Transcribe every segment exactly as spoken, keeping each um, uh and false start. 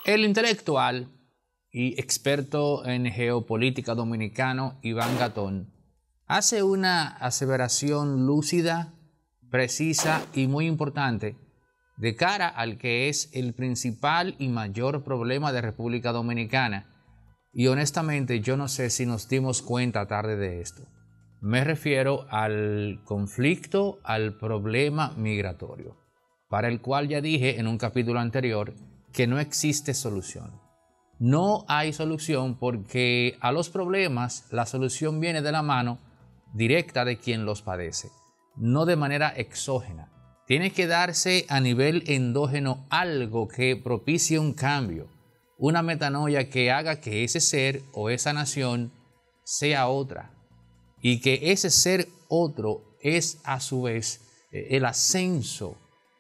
El intelectual y experto en geopolítica dominicano Iván Gatón hace una aseveración lúcida, precisa y muy importante de cara al que es el principal y mayor problema de República Dominicana. Y honestamente yo no sé si nos dimos cuenta tarde de esto. Me refiero al conflicto, al problema migratorio, para el cual ya dije en un capítulo anterior que no existe solución. No hay solución porque a los problemas la solución viene de la mano directa de quien los padece, no de manera exógena. Tiene que darse a nivel endógeno algo que propicie un cambio, una metanoia que haga que ese ser o esa nación sea otra, y que ese ser otro es a su vez el ascenso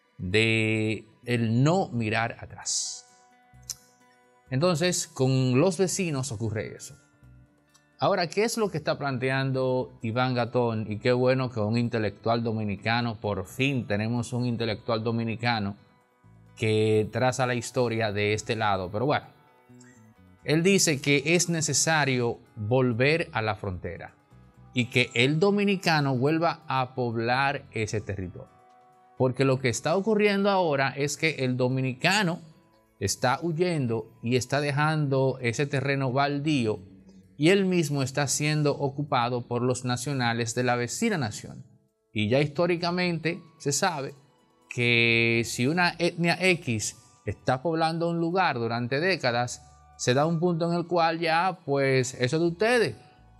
de el no mirar atrás. Entonces, con los vecinos ocurre eso. Ahora, ¿qué es lo que está planteando Iván Gatón? Y qué bueno que un intelectual dominicano, por fin tenemos un intelectual dominicano que traza la historia de este lado. Pero bueno, él dice que es necesario volver a la frontera y que el dominicano vuelva a poblar ese territorio. Porque lo que está ocurriendo ahora es que el dominicano está huyendo y está dejando ese terreno baldío y él mismo está siendo ocupado por los nacionales de la vecina nación. Y ya históricamente se sabe que si una etnia X está poblando un lugar durante décadas, se da un punto en el cual ya, pues, eso es de ustedes.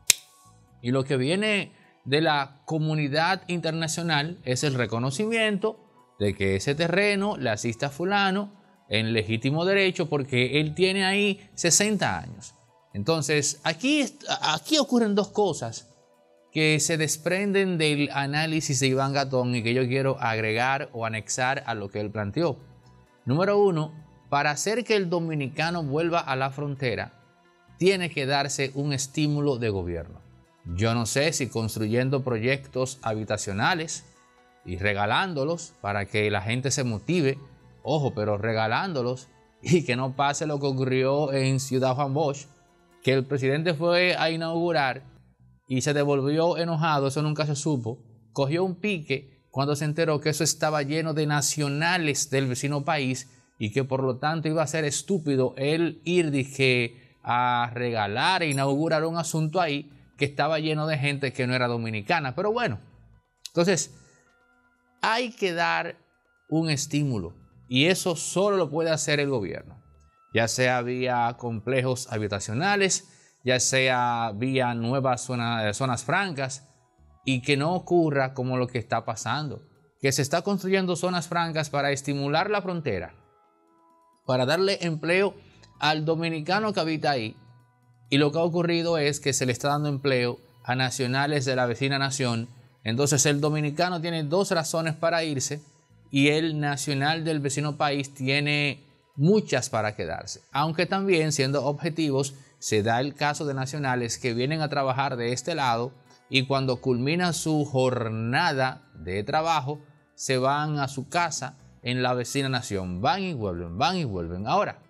Y lo que viene de la comunidad internacional es el reconocimiento de que ese terreno le asiste a fulano en legítimo derecho porque él tiene ahí sesenta años. Entonces, aquí, aquí ocurren dos cosas que se desprenden del análisis de Iván Gatón y que yo quiero agregar o anexar a lo que él planteó. Número uno, para hacer que el dominicano vuelva a la frontera, tiene que darse un estímulo de gobierno. Yo no sé si construyendo proyectos habitacionales y regalándolos para que la gente se motive, ojo, pero regalándolos y que no pase lo que ocurrió en Ciudad Juan Bosch, que el presidente fue a inaugurar y se devolvió enojado, eso nunca se supo, cogió un pique cuando se enteró que eso estaba lleno de nacionales del vecino país y que por lo tanto iba a ser estúpido él ir dije, a regalar e inaugurar un asunto ahí que estaba lleno de gente que no era dominicana. Pero bueno, entonces hay que dar un estímulo y eso solo lo puede hacer el gobierno, ya sea vía complejos habitacionales, ya sea vía nuevas zona, zonas francas, y que no ocurra como lo que está pasando, que se está construyendo zonas francas para estimular la frontera, para darle empleo al dominicano que habita ahí, y lo que ha ocurrido es que se le está dando empleo a nacionales de la vecina nación. Entonces el dominicano tiene dos razones para irse y el nacional del vecino país tiene muchas para quedarse. Aunque también, siendo objetivos, se da el caso de nacionales que vienen a trabajar de este lado y cuando culmina su jornada de trabajo se van a su casa en la vecina nación. Van y vuelven, van y vuelven. Ahora,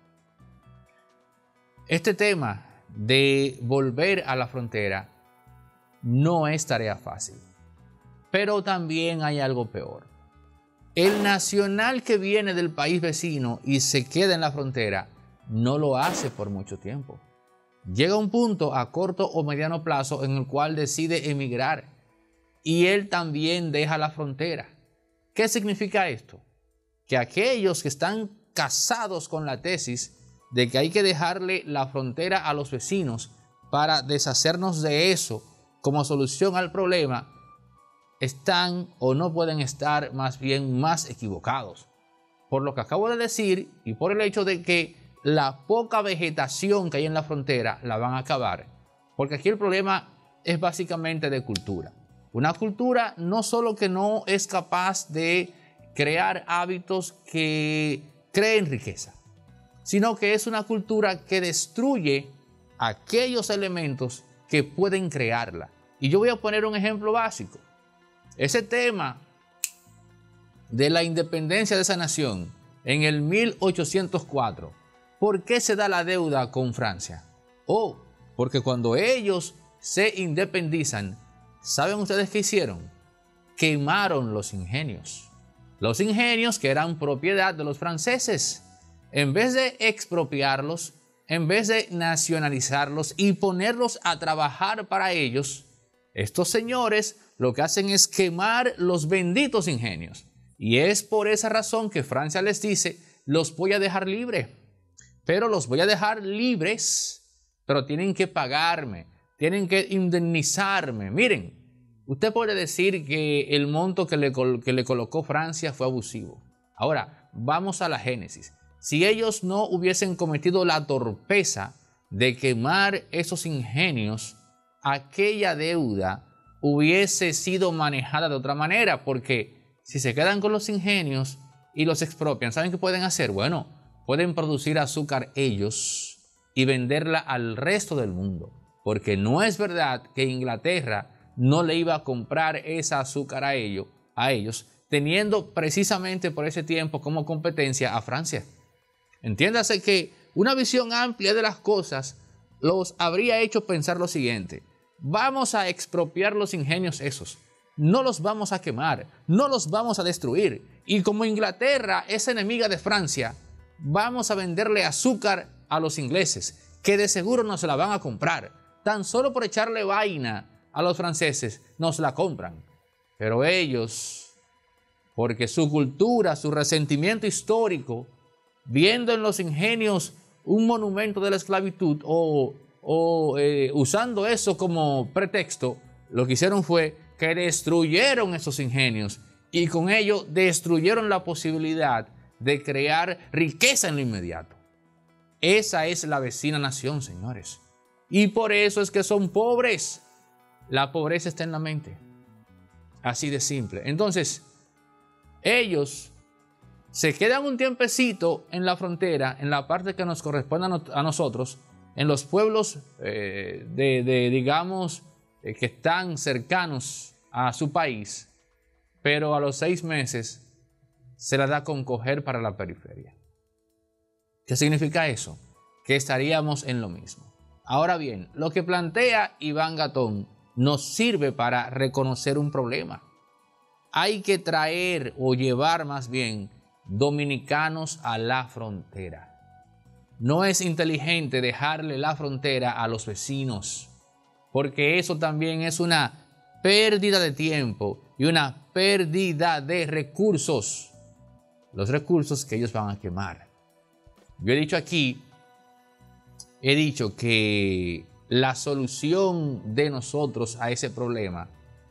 este tema de volver a la frontera no es tarea fácil, pero también hay algo peor. El nacional que viene del país vecino y se queda en la frontera no lo hace por mucho tiempo. Llega un punto a corto o mediano plazo en el cual decide emigrar y él también deja la frontera. ¿Qué significa esto? Que aquellos que están casados con la tesis de que hay que dejarle la frontera a los vecinos para deshacernos de eso como solución al problema, están o no pueden estar más bien más equivocados. Por lo que acabo de decir y por el hecho de que la poca vegetación que hay en la frontera la van a acabar. Porque aquí el problema es básicamente de cultura. Una cultura no solo que no es capaz de crear hábitos que creen riqueza, sino que es una cultura que destruye aquellos elementos que pueden crearla. Y yo voy a poner un ejemplo básico. Ese tema de la independencia de esa nación en el mil ochocientos cuatro, ¿por qué se da la deuda con Francia? Oh, porque cuando ellos se independizan, ¿saben ustedes qué hicieron? Quemaron los ingenios. Los ingenios que eran propiedad de los franceses. En vez de expropiarlos, en vez de nacionalizarlos y ponerlos a trabajar para ellos, estos señores lo que hacen es quemar los benditos ingenios. Y es por esa razón que Francia les dice, los voy a dejar libres. Pero los voy a dejar libres, pero tienen que pagarme, tienen que indemnizarme. Miren, usted puede decir que el monto que le, que le colocó Francia fue abusivo. Ahora, vamos a la génesis. Si ellos no hubiesen cometido la torpeza de quemar esos ingenios, aquella deuda hubiese sido manejada de otra manera, porque si se quedan con los ingenios y los expropian, ¿saben qué pueden hacer? Bueno, pueden producir azúcar ellos y venderla al resto del mundo, porque no es verdad que Inglaterra no le iba a comprar esa azúcar a ellos, a ellos, teniendo precisamente por ese tiempo como competencia a Francia. Entiéndase que una visión amplia de las cosas los habría hecho pensar lo siguiente: vamos a expropiar los ingenios esos, no los vamos a quemar, no los vamos a destruir, y como Inglaterra es enemiga de Francia, vamos a venderle azúcar a los ingleses, que de seguro no se la van a comprar. Tan solo por echarle vaina a los franceses nos la compran. Pero ellos, porque su cultura, su resentimiento histórico, viendo en los ingenios un monumento de la esclavitud o, o eh, usando eso como pretexto, lo que hicieron fue que destruyeron esos ingenios y con ello destruyeron la posibilidad de crear riqueza en lo inmediato. Esa es la vecina nación, señores. Y por eso es que son pobres. La pobreza está en la mente. Así de simple. Entonces, ellos se quedan un tiempecito en la frontera, en la parte que nos corresponde a, no, a nosotros, en los pueblos, eh, de, de, digamos, eh, que están cercanos a su país, pero a los seis meses se la da con coger para la periferia. ¿Qué significa eso? Que estaríamos en lo mismo. Ahora bien, lo que plantea Iván Gatón nos sirve para reconocer un problema. Hay que traer o llevar más bien dominicanos a la frontera. No es inteligente dejarle la frontera a los vecinos, porque eso también es una pérdida de tiempo y una pérdida de recursos. Los recursos que ellos van a quemar. Yo he dicho aquí, he dicho que la solución de nosotros a ese problema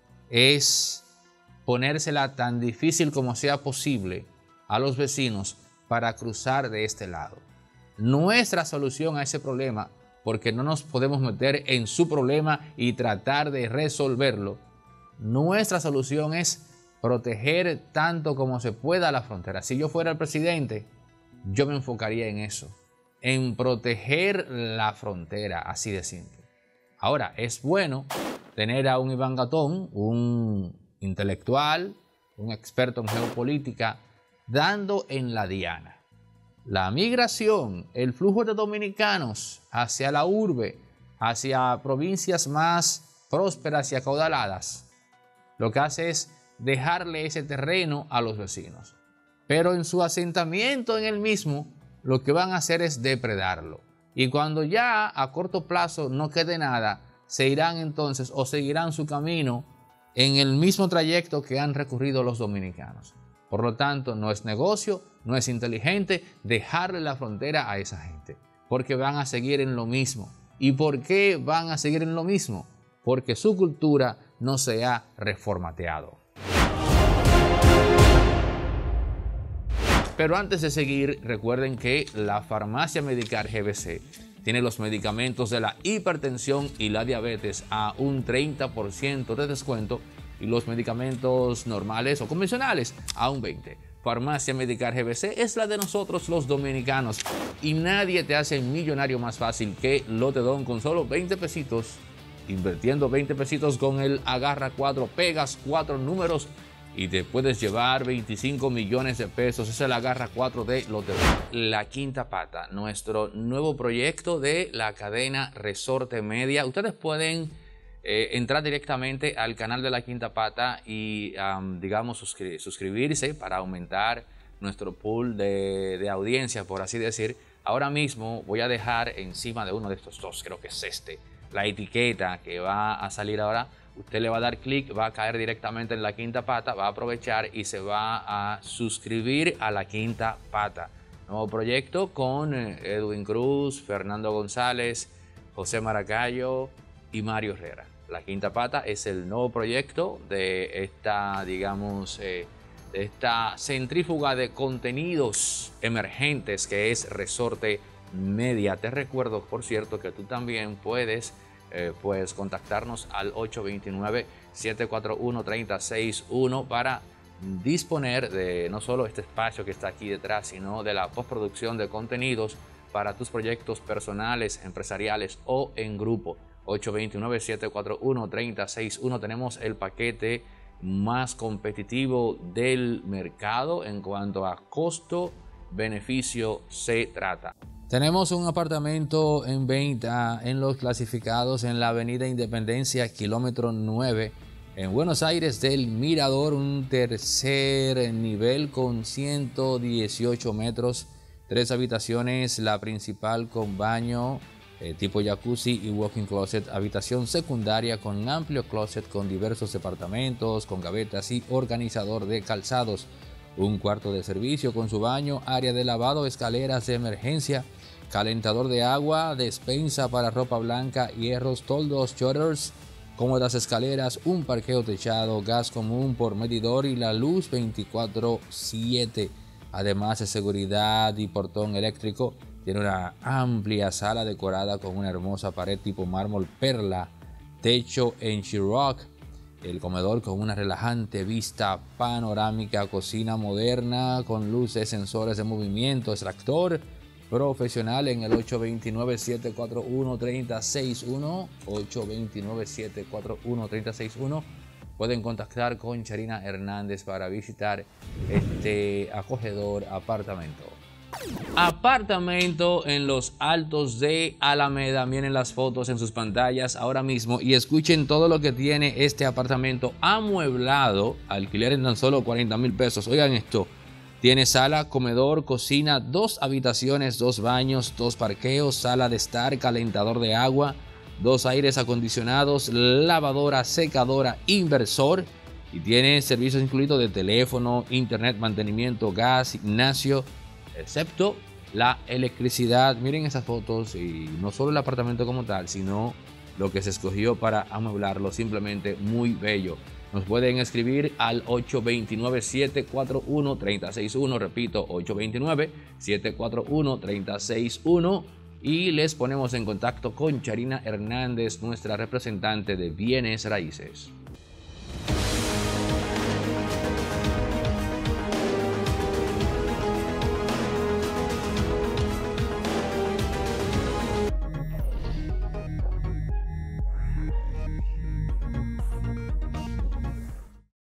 es ponérsela tan difícil como sea posible a los vecinos para cruzar de este lado. Nuestra solución a ese problema, porque no nos podemos meter en su problema y tratar de resolverlo, nuestra solución es proteger tanto como se pueda la frontera. Si yo fuera el presidente, yo me enfocaría en eso, en proteger la frontera, así de simple. Ahora, es bueno tener a un Iván Gatón, un intelectual, un experto en geopolítica, dando en la diana. La migración, el flujo de dominicanos hacia la urbe, hacia provincias más prósperas y acaudaladas, lo que hace es dejarle ese terreno a los vecinos. Pero en su asentamiento en el mismo, lo que van a hacer es depredarlo. Y cuando ya a corto plazo no quede nada, se irán entonces o seguirán su camino en el mismo trayecto que han recorrido los dominicanos. Por lo tanto, no es negocio, no es inteligente dejarle la frontera a esa gente, porque van a seguir en lo mismo. ¿Y por qué van a seguir en lo mismo? Porque su cultura no se ha reformateado. Pero antes de seguir, recuerden que la Farmacia Medicar G B C tiene los medicamentos de la hipertensión y la diabetes a un treinta por ciento de descuento y los medicamentos normales o convencionales a un veinte por ciento. Farmacia Medicar G B C es la de nosotros los dominicanos y nadie te hace millonario más fácil que Lotedón con solo veinte pesitos. Invirtiendo veinte pesitos con el Agarra cuatro, pegas cuatro números y te puedes llevar veinticinco millones de pesos. Esa es la garra cuatro de Lotería. La Quinta Pata, nuestro nuevo proyecto de la cadena Resorte Media. Ustedes pueden eh, entrar directamente al canal de La Quinta Pata y, um, digamos, suscri suscribirse para aumentar nuestro pool de, de audiencia, por así decir. Ahora mismo voy a dejar encima de uno de estos dos, creo que es este, la etiqueta que va a salir ahora. Usted le va a dar clic, va a caer directamente en La Quinta Pata, va a aprovechar y se va a suscribir a La Quinta Pata. Nuevo proyecto con Edwin Cruz, Fernando González, José Maracayo y Mario Herrera. La Quinta Pata es el nuevo proyecto de esta, digamos, eh, de esta centrífuga de contenidos emergentes que es Resorte Media. Te recuerdo, por cierto, que tú también puedes Eh, pues contactarnos al ocho dos nueve, siete cuatro uno, tres cero seis uno para disponer de no solo este espacio que está aquí detrás, sino de la postproducción de contenidos para tus proyectos personales, empresariales o en grupo. ocho dos nueve, siete cuatro uno, tres cero seis uno. Tenemos el paquete más competitivo del mercado en cuanto a costo-beneficio se trata. Tenemos un apartamento en venta en los clasificados en la avenida Independencia, kilómetro nueve, en Buenos Aires del Mirador, un tercer nivel con ciento dieciocho metros, tres habitaciones, la principal con baño eh, tipo jacuzzi y walk-in closet, habitación secundaria con amplio closet con diversos departamentos, con gavetas y organizador de calzados, un cuarto de servicio con su baño, área de lavado, escaleras de emergencia, calentador de agua, despensa para ropa blanca, hierros, toldos, shutters, cómodas escaleras, un parqueo techado, gas común por medidor y la luz veinticuatro siete. Además de seguridad y portón eléctrico, tiene una amplia sala decorada con una hermosa pared tipo mármol perla, techo en Sheetrock, el comedor con una relajante vista panorámica, cocina moderna con luces, sensores de movimiento, extractor profesional en el ocho dos nueve, siete cuatro uno, tres cero seis uno, ocho dos nueve, siete cuatro uno, tres cero seis uno. Pueden contactar con Charina Hernández para visitar este acogedor apartamento. Apartamento en los Altos de Alameda. Miren las fotos en sus pantallas ahora mismo y escuchen todo lo que tiene este apartamento amueblado. Alquiler en tan solo cuarenta mil pesos. Oigan esto. Tiene sala, comedor, cocina, dos habitaciones, dos baños, dos parqueos, sala de estar, calentador de agua, dos aires acondicionados, lavadora, secadora, inversor. Y tiene servicios incluidos de teléfono, internet, mantenimiento, gas, gimnasio, excepto la electricidad. Miren esas fotos y no solo el apartamento como tal, sino lo que se escogió para amueblarlo, simplemente muy bello. Nos pueden escribir al ocho dos nueve, siete cuatro uno, tres cero seis uno, repito, ocho dos nueve, siete cuatro uno, tres cero seis uno, y les ponemos en contacto con Charina Hernández, nuestra representante de bienes raíces.